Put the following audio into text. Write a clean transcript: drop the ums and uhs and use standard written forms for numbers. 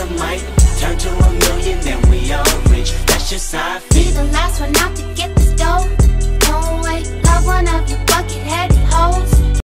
dynamite. Turn to a million, then we all rich. That's just how I feel. Be the last one out to get this dough.